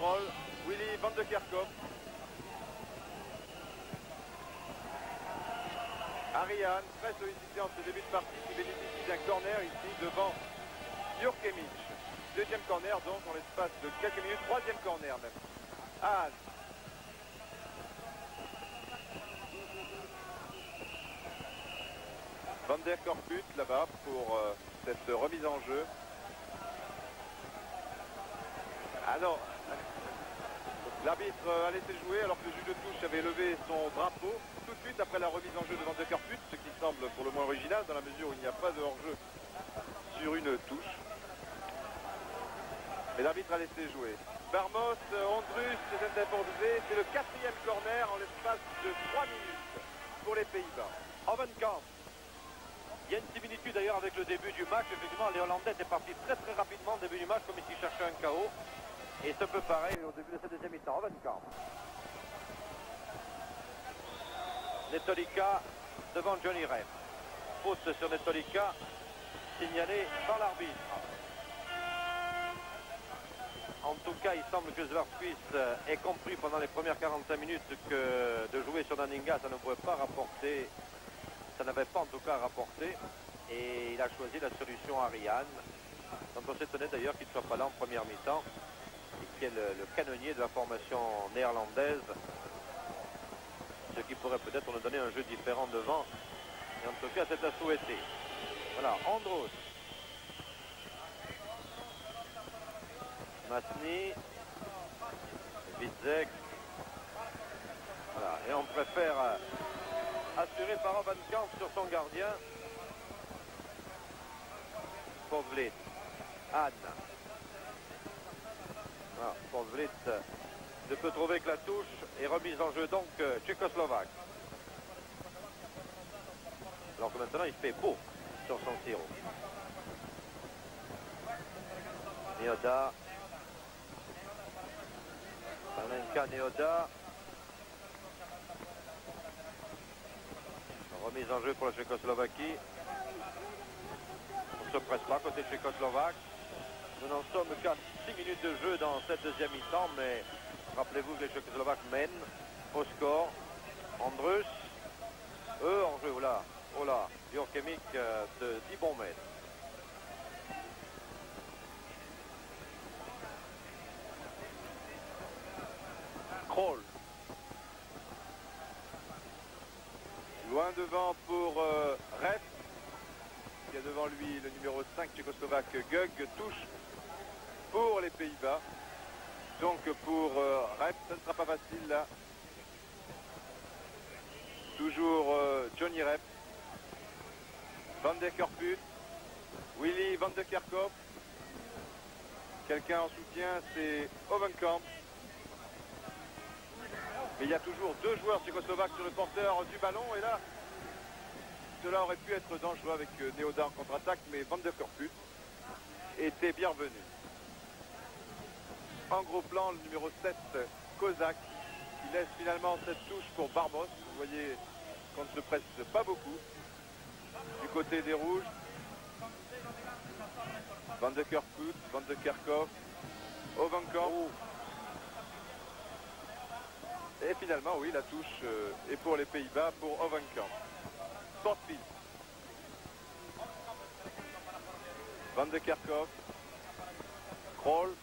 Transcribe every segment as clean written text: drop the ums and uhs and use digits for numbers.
contrôle. Willy Van de Kerkhoff. Ariane, très sollicité en ce début de partie, qui bénéficie d'un corner ici devant Jurkemic. Deuxième corner donc en l'espace de quelques minutes, troisième corner même. Anne. Van der Korput là-bas pour cette remise en jeu. Ah non, l'arbitre a laissé jouer alors que le juge de touche avait levé son drapeau tout de suite après la remise en jeu de Van der Korput, ce qui semble pour le moins original dans la mesure où il n'y a pas de hors-jeu sur une touche. Mais l'arbitre a laissé jouer. Barmos, Ondrus, c'est le quatrième corner en l'espace de 3 minutes pour les Pays-Bas. Hovenkamp. Il y a une similitude d'ailleurs avec le début du match. Effectivement, les Hollandais étaient partis très rapidement au début du match, comme s'ils cherchaient un KO. Et c'est un peu pareil au début de cette deuxième mi-temps. Hovenkamp. Netolica devant Johnny Rep. Faute sur Netolica, signalée par l'arbitre. En tout cas, il semble que Zwartquist ait compris pendant les premières 45 minutes que de jouer sur Nanninga, ça ne pouvait pas rapporter. Ça n'avait pas en tout cas rapporté. Et il a choisi la solution Ariane. Donc on s'étonnait d'ailleurs qu'il ne soit pas là en première mi-temps. Et qui est le canonnier de la formation néerlandaise. Ce qui pourrait peut-être nous donner un jeu différent devant. Et en tout cas, c'est à souhaiter. Voilà, Andros. Masny. Witzek. Voilà, et on préfère assuré par Hovenkamp sur son gardien. Povlit. Anne. Voilà, Povlit ne peut trouver que la touche et remise en jeu donc tchécoslovaque. Alors que maintenant il fait beau sur son sirop. Neoda. Palenka Neoda. Remise en jeu pour la Tchécoslovaquie. On ne se presse pas côté tchécoslovaque. Nous n'en sommes qu'à 6 minutes de jeu dans cette deuxième mi-temps, mais rappelez-vous que les Tchécoslovaques mènent au score. Andrus, eux en jeu, oh là, Jurkemic de 10 bons mètres. Kroll. Loin devant pour Rep. Il y a devant lui le numéro 5 tchécoslovaque Gug. Touche pour les Pays-Bas. Donc pour Rep, ça ne sera pas facile là. Toujours Johnny Rep. Van der Korput. Willy Van de Kerkhoff. Quelqu'un en soutien, c'est Hovenkamp. Mais il y a toujours deux joueurs tchécoslovaques sur le porteur du ballon. Et là, cela aurait pu être dangereux avec Neoda en contre-attaque. Mais Van der Korput était bienvenu. En gros plan, le numéro 7, Kozak, qui laisse finalement cette touche pour Barmos. Vous voyez qu'on ne se presse pas beaucoup. Du côté des Rouges, Van der Korput, Van de Kerkhoff, Hovenkamp. Et finalement, oui, la touche est pour les Pays-Bas, pour Hovenkamp. Sportfield. Van de Kerkhoff. Kroll.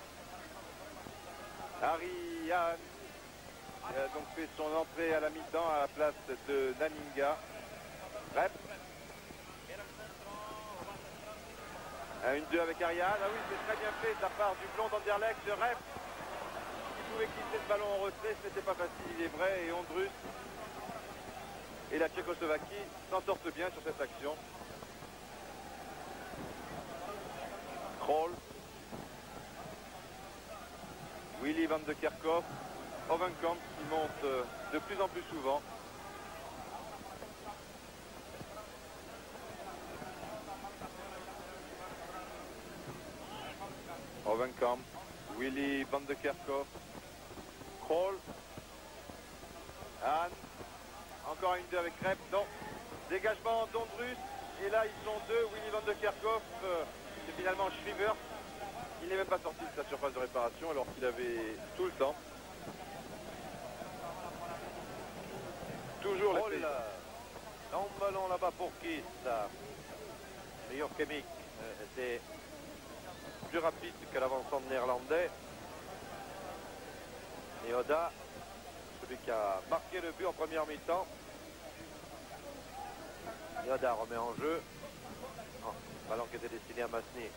Ariane. Il a donc fait son entrée à la mi-temps à la place de Nanninga. Rep. 1-2 avec Ariane. Ah oui, c'est très bien fait de la part du blond d'Anderlecht. Rep. Il pouvait quitter le ballon en retrait, ce n'était pas facile, il est vrai. Et Ondrus et la Tchécoslovaquie s'en sortent bien sur cette action. Kroll. Willy Van de Kerkhoff. Hovenkamp qui monte de plus en plus souvent. Hovenkamp. Willy Van de Kerkhoff. Kroll. Anne. Encore une 2 avec Rep. Non. Dégagement d'Ondrus. Et là, ils sont deux. Willy Van de Kerkhoff. C'est finalement Schrivers Il n'est même pas sorti de sa surface de réparation alors qu'il avait tout le temps. Toujours les Oh pays. là, long ballon là-bas pour Kiss. Meilleur Chemic était plus rapide que l'avancement néerlandais. Et Oda, celui qui a marqué le but en première mi-temps. Et Oda remet en jeu. Oh, ballon qui était destiné à Masny.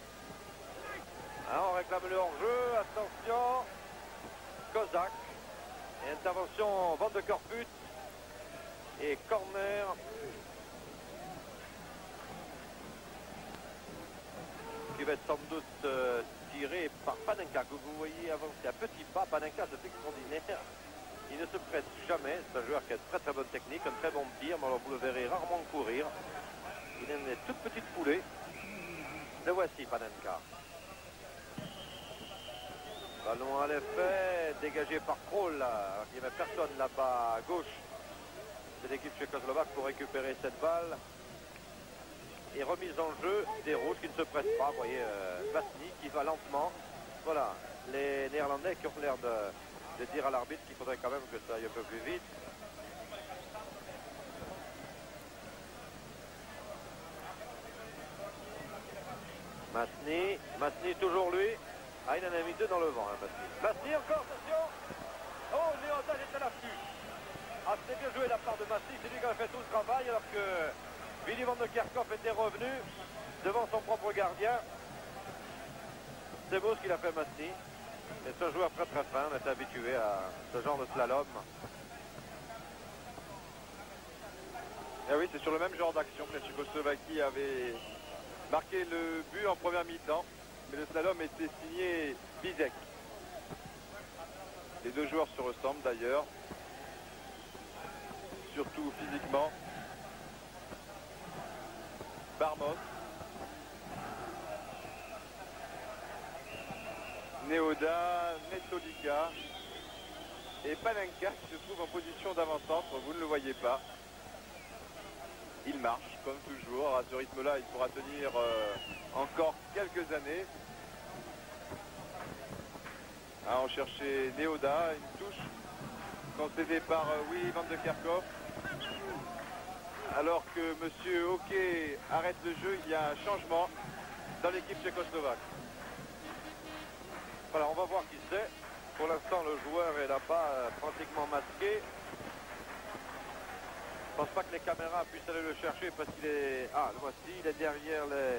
On réclame le hors-jeu. Attention. Kozak. Et intervention Van de Corput. Et corner. Qui va être sans doute tiré par Panenka, que vous voyez avancer à petits pas. Panenka, c'est extraordinaire. Il ne se presse jamais. C'est un joueur qui a une très très bonne technique, un très bon tir, mais alors vous le verrez rarement courir. Il a une toute petite foulée. Le voici, Panenka. Ballon à l'effet, dégagé par Kroll. Il n'y avait personne là-bas à gauche de l'équipe tchécoslovaque pour récupérer cette balle. Et remise en jeu des rouges qui ne se pressent pas. Vous voyez, Masny qui va lentement. Voilà, les Néerlandais qui ont l'air de dire à l'arbitre qu'il faudrait quand même que ça aille un peu plus vite. Masny toujours lui. Ah, il en a mis deux dans le vent, hein, Masny. Masny encore, attention. Oh, Léotal est à l'affût. Ah, c'était bien joué de la part de Masny. C'est lui qui a fait tout le travail alors que Willy van de Kerkhoff était revenu devant son propre gardien. C'est beau ce qu'il a fait, Masny. C'est un joueur très très fin. On est habitué à ce genre de slalom. Et oui, c'est sur le même genre d'action que la Tchécoslovaquie avait marqué le but en première mi-temps. Mais le slalom était signé Bizek. Les deux joueurs se ressemblent d'ailleurs. Surtout physiquement. Barmos. Neoda, Netolika et Panenka qui se trouve en position d'avant-centre, vous ne le voyez pas. Il marche comme toujours, à ce rythme-là il pourra tenir encore quelques années. On cherchait Neoda, une touche concédée par Willy van de Kerkhoff. Alors que Monsieur Hockey arrête le jeu, il y a un changement dans l'équipe tchécoslovaque. Voilà, on va voir qui c'est. Pour l'instant, le joueur est là-bas pratiquement masqué. Je pense pas que les caméras puissent aller le chercher parce qu'il est... Ah, le voici, il est derrière les...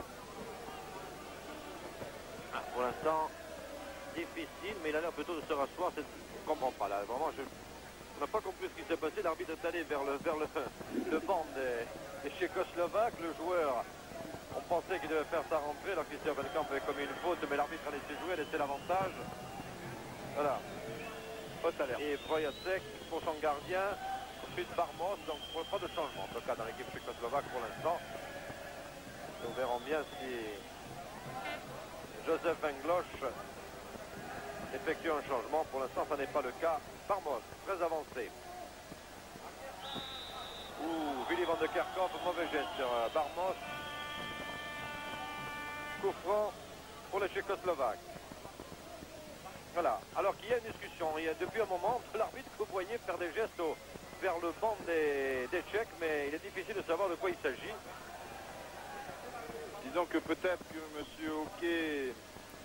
pour l'instant, difficile, mais il a l'air plutôt de se rasseoir. Je ne comprends pas là, vraiment, on n'a pas compris ce qui s'est passé. L'arbitre est allé vers le banc des Tchécoslovaques. Le joueur, on pensait qu'il devait faire sa rentrée, alors Christian Benkamp avait commis une faute, mais l'arbitre a laissé jouer, a laissé l'avantage. Voilà. Haute alerte. Et Voyacek pour son gardien. Ensuite Barmos, donc pas de changement en tout cas dans l'équipe tchécoslovaque pour l'instant. Nous verrons bien si Joseph Vengloche effectue un changement. Pour l'instant, ça n'est pas le cas. Barmos, très avancé. Ouh, Willy van de Kerkhoff, mauvais geste sur Barmos. Coup franc pour les Tchécoslovaques. Voilà, alors qu'il y a une discussion. Il y a depuis un moment, l'arbitre, vous voyez faire des gestes vers le banc des Tchèques, mais il est difficile de savoir de quoi il s'agit. Disons que peut-être que M. Hockey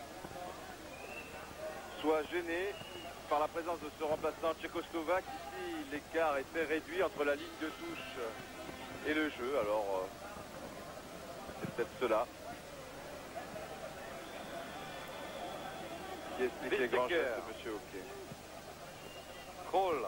soit gêné par la présence de ce remplaçant tchécoslovaque. Ici, l'écart est très réduit entre la ligne de touche et le jeu. Alors, c'est peut-être cela qui explique les grands gestes de M. Hockey. Kroll.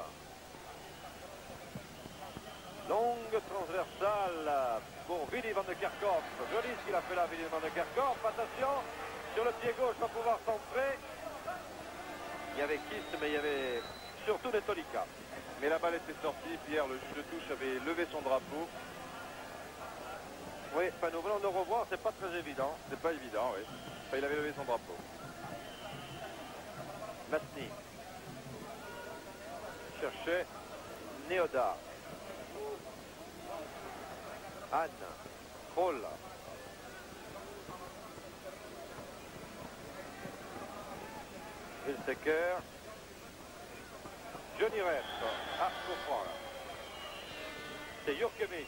Longue transversale pour Willy van de Kerkhoff. Joli ce qu'il a fait là, Willy van de Kerkhoff. Attention, sur le pied gauche, va pouvoir centrer. Il y avait Kiss, mais il y avait surtout Netolika. Mais la balle était sortie. Pierre, le juge de touche, avait levé son drapeau. Oui, enfin, nous venons de revoir, c'est pas très évident. C'est pas évident, oui. Enfin, il avait levé son drapeau. Masny cherchait Neoda. Anne, Kroll. Wilstecker. Johnny Rep. Ah, coup franc là. C'est Jurkovic.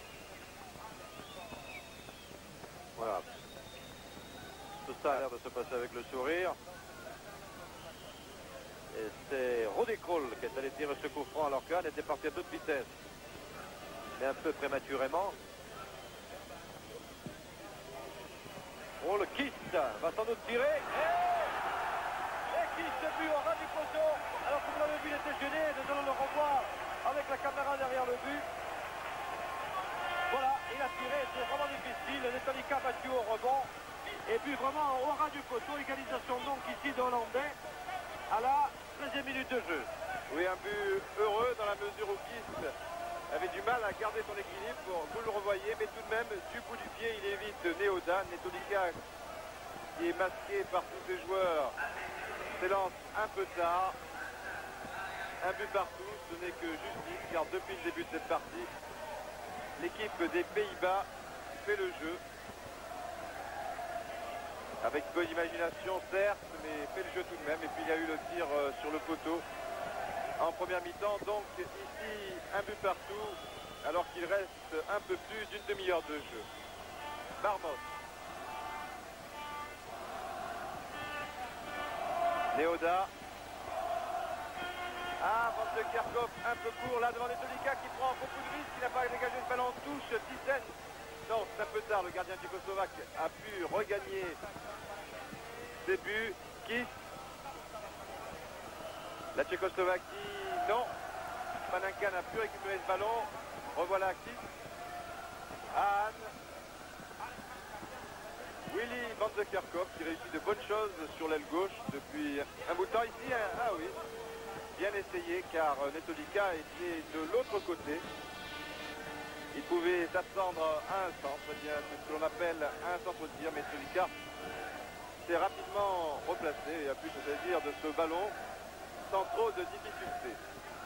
Voilà. Tout ça a l'air de se passer avec le sourire. Et c'est Rudi Krul qui est allé tirer ce coup franc alors qu'Anne était parti à toute vitesse. Mais un peu prématurément. Oh, le Kist va sans doute tirer. Et Kist but au ras du poteau. Alors que vous l'avez vu, il était gêné. Nous allons le revoir avec la caméra derrière le but. Voilà, il a tiré, c'est vraiment difficile. Netolica battu au rebond. Et puis vraiment au ras du poteau. Égalisation donc ici de Hollandais à la 13e minute de jeu. Oui, un but heureux dans la mesure où Kist avait du mal à garder son équilibre, vous le revoyez, mais tout de même, du bout du pied, il évite Neoda. Netolica, qui est masqué par tous ses joueurs, s'élance un peu tard. Un but partout, ce n'est que justice, car depuis le début de cette partie, l'équipe des Pays-Bas fait le jeu. Avec peu d'imagination, certes, mais fait le jeu tout de même. Et puis il y a eu le tir sur le poteau en première mi-temps. Donc ici, un but partout, alors qu'il reste un peu plus d'une demi-heure de jeu. Marmot. Neoda. Ah, Van de Kerkhoff un peu court là devant Netolica qui prend beaucoup de risques. Il n'a pas dégagé une balle en touche. Thyssen. Non, c'est un peu tard. Le gardien tchécoslovaque a pu regagner ses buts. Kist. La Tchécoslovaquie, non. Panenka n'a pu récupérer ce ballon. Revoilà Kist. Hahn. Willy Van de Kerkhoff qui réussit de bonnes choses sur l'aile gauche depuis un bout de temps ici. Ah oui, bien essayé car Netolica était de l'autre côté. Il pouvait s'attendre à un centre, eh bien, c'est ce que l'on appelle un centre de tir. Netolica s'est rapidement replacé et a pu se saisir de ce ballon sans trop de difficultés.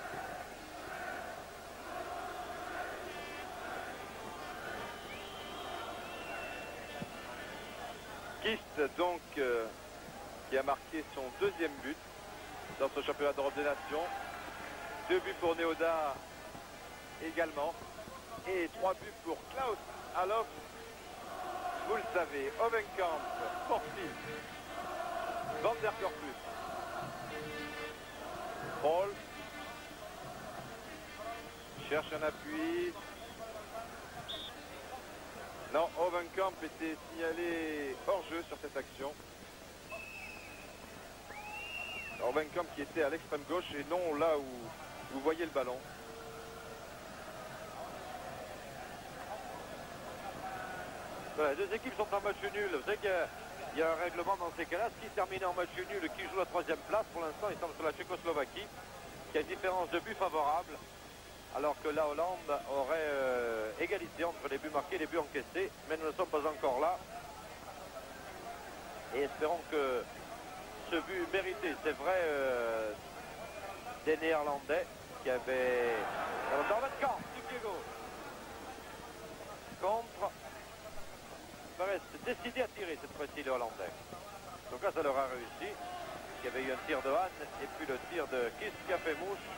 Kist donc qui a marqué son deuxième but dans ce championnat d'Europe des Nations. 2 buts pour Neoda également. Et 3 buts pour Klaus Allofs. Vous le savez, Hovenkamp, Portis, Van der Corpus, Krul cherche un appui. Non, Hovenkamp était signalé hors jeu sur cette action. Hovenkamp qui était à l'extrême gauche et non là où vous voyez le ballon. Voilà, les deux équipes sont en match nul. Vous savez qu'il y a un règlement dans ces cas-là. Qui termine en match nul, qui joue la 3e place. Pour l'instant, il semble sur la Tchécoslovaquie, qui a une différence de but favorable. Alors que la Hollande aurait égalité entre les buts marqués et les buts encaissés. Mais nous ne sommes pas encore là. Et espérons que ce but mérité, c'est vrai, des Néerlandais qui avaient... Dans le camp, du pied gauche. Contre... reste décidé à tirer cette fois-ci les Hollandais. Donc là, ça leur a réussi. Il y avait eu un tir de Hahn et puis le tir de Kist qui a fait mouche.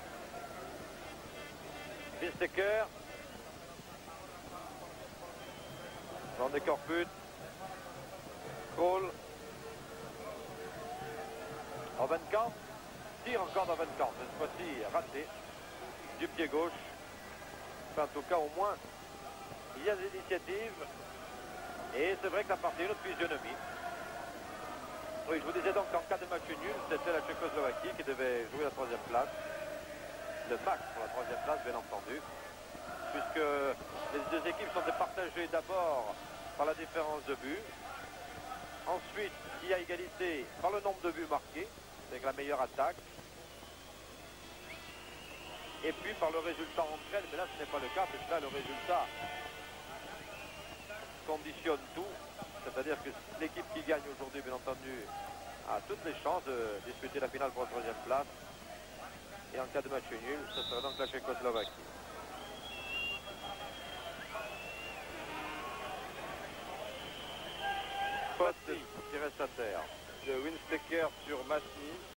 Wilstecker. Van de Corput. Krul. Hovenkamp. Tire encore d'Hovenkamp. Cette fois-ci raté. Du pied gauche. Enfin, en tout cas, au moins, il y a des initiatives. Et c'est vrai que ça partait une autre physionomie. Oui, je vous disais donc qu'en cas de match nul, c'était la Tchécoslovaquie qui devait jouer la 3e place. Le max pour la 3e place, bien entendu. Puisque les deux équipes sont départagées d'abord par la différence de buts. Ensuite, il y a égalité par le nombre de buts marqués, avec la meilleure attaque. Et puis par le résultat entre elles, mais là ce n'est pas le cas, puisque là le résultat conditionne tout, c'est-à-dire que l'équipe qui gagne aujourd'hui, bien entendu, a toutes les chances de disputer la finale pour la 3e place. Et en cas de match nul, ce sera donc la Tchécoslovaquie. Masny qui reste à terre. De Wilstecker sur Masny.